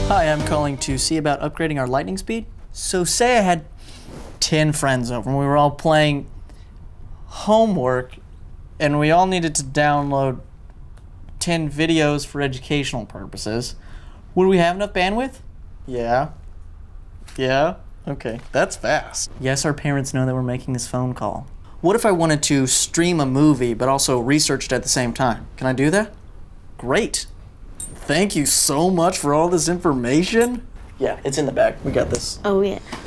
Hi, I'm calling to see about upgrading our lightning speed. So say I had 10 friends over and we were all playing homework and we all needed to download 10 videos for educational purposes. Would we have enough bandwidth? Yeah. Yeah? Okay, that's fast. Yes, our parents know that we're making this phone call. What if I wanted to stream a movie but also research it at the same time? Can I do that? Great. Thank you so much for all this information. Yeah, it's in the bag. We got this. Oh, yeah.